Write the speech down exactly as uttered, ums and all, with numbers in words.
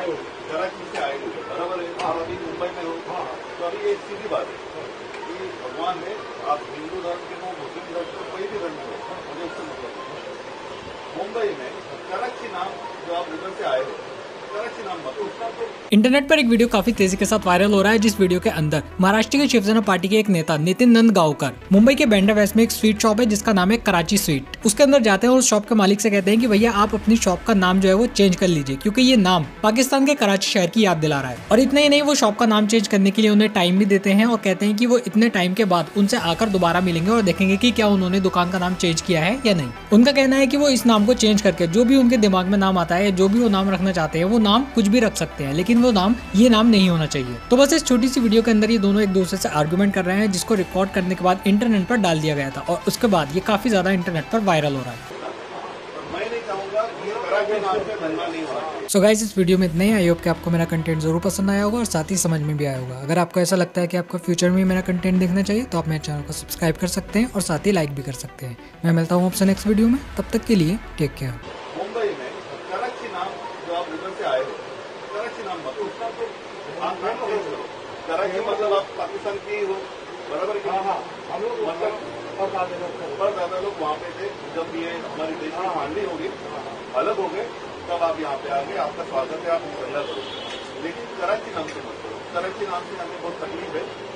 हो, कराची से आए हुए, बराबर है। आप अभी मुंबई में हो, तो अभी एक सीधी बात है कि भगवान ने आप हिंदू धर्म के हो, मुस्लिम धर्म के हो, कोई भी धर्म हो, मुझे उससे मतलब नहीं। मुंबई में कराची नाम जो आप उधर से आए हो, कराची नाम मत उसका तो। इंटरनेट पर एक वीडियो काफी तेजी के साथ वायरल हो रहा है, जिस वीडियो के अंदर महाराष्ट्र की शिवसेना पार्टी के एक नेता नितिन नंदगांवकर मुंबई के बांद्रा वेस्ट में एक स्वीट शॉप है जिसका नाम है कराची स्वीट, उसके अंदर जाते हैं और उस शॉप के मालिक से कहते हैं कि भैया आप अपनी शॉप का नाम जो है वो चेंज कर लीजिए, क्योंकि ये नाम पाकिस्तान के कराची शहर की याद दिला रहा है। और इतना ही नहीं, वो शॉप का नाम चेंज करने के लिए उन्हें टाइम भी देते हैं और कहते हैं कि वो इतने टाइम के बाद उनसे आकर दोबारा मिलेंगे और देखेंगे कि क्या उन्होंने दुकान का नाम चेंज किया है या नहीं। उनका कहना है कि वो इस नाम को चेंज करके जो भी उनके दिमाग में नाम आता है, जो भी वो नाम रखना चाहते हैं, वो नाम कुछ भी रख सकते हैं, लेकिन वो नाम ये नाम नहीं होना चाहिए। तो बस इस छोटी सी वीडियो के अंदर ये दोनों एक दूसरे से आर्गुमेंट कर रहे हैं, जिसको रिकॉर्ड करने के बाद इंटरनेट पर डाल दिया गया था और उसके बाद ये काफी ज्यादा इंटरनेट पर वायरल हो रहा है। मैं नहीं चाहूंगा कि कराची नाम से धंधा नहीं होना चाहिए। सो गाइस, इस वीडियो में इतना ही। आई होप कि आपको मेरा कंटेंट जरूर पसंद आया होगा और साथ ही समझ में भी आया होगा। अगर आपको ऐसा लगता है कि आपको फ्यूचर में मेरा कंटेंट देखना चाहिए तो आप मेरे चैनल को सब्सक्राइब कर सकते हैं और साथ ही लाइक भी कर सकते हैं। मैं मिलता हूँ आपसे नेक्स्ट वीडियो में, तब तक के लिए टेक केयर। मुंबई में कराची नाम जो आप उधर से आए हो, कराची नाम मत उसका तो आप नाम चेंज करो। कराची मतलब आप पाकिस्तान की हो, बराबर है। हम लोग मतलब और ज्यादा लोग और ज्यादा लोग वहाँ पे थे। जब ये हमारे देश की फांडी होगी, अलग हो गए, तब आप यहाँ पे आ गए, आपका स्वागत है, आप धंधा करो, लेकिन कराची नाम से मत करो। कराची नाम से हमें बहुत तकलीफ है।